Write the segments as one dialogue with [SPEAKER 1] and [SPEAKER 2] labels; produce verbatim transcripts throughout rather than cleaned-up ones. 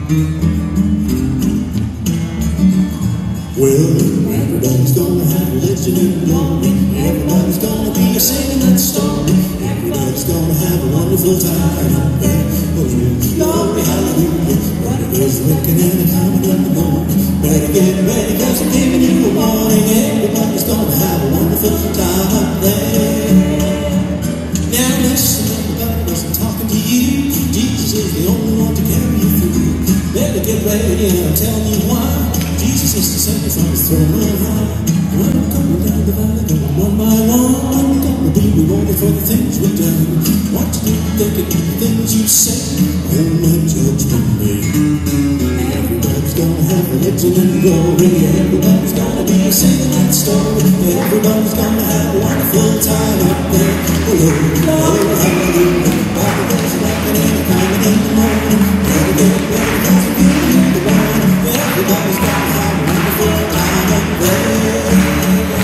[SPEAKER 1] Well, everybody's gonna have religion and glory. Everybody's gonna be singing that story. Everybody's gonna have a wonderful time up there. Glory, hallelujah. But there's a looking and a coming in the morning. Better get ready, cause I'm giving you a warning. Everybody's gonna have a wonderful time up there. Now listen, everybody wasn't talking to you. Jesus is the only one to carry you through. Better get ready and I'll tell you why. Jesus is descending from his throne on high. When I'm coming down the valley, going one by one, I'm gonna be rewarded for the things we've done. What you do, think of the things you say, and my judgment day. Everybody's gonna have religion and glory. Everybody's gonna be singing that story. Everybody's gonna have a wonderful time up there. Oh Lord, Lord, hallelujah. Bible bells are rocking and a coming in the morning. Better get ready, cause I'm giving you the warning. Everybody's gonna have a wonderful time up there.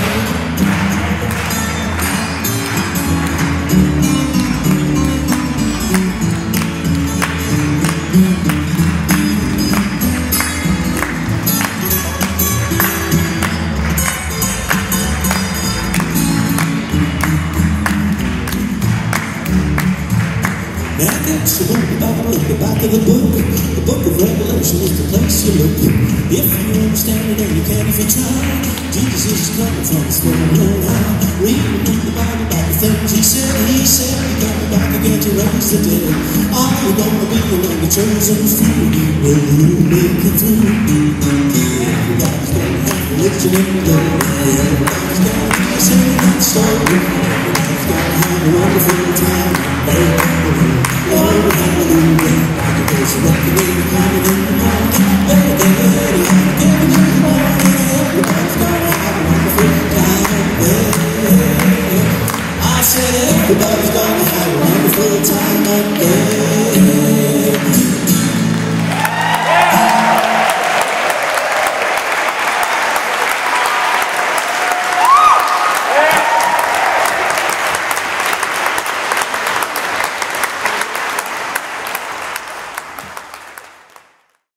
[SPEAKER 1] Now that's the book Bible at the back of the book. The book of Revelation is the place you look. If you understand it and you can't even try, Jesus is coming from his throne on high. Reading in the Bible about the things he said. He said he's coming back again to raise the dead. Are you gonna be among the chosen few? Will you make it through? Everybody's gonna have religion and glory. Everybody's gonna be singing that story. Everybody's gonna have a wonderful time. Lord, hallelujah. There's a rockin' in the coming in the morning. Better get ready, I'm giving you the warning. Everybody's gonna have a wonderful time up there. I said everybody's gonna have a wonderful time up there.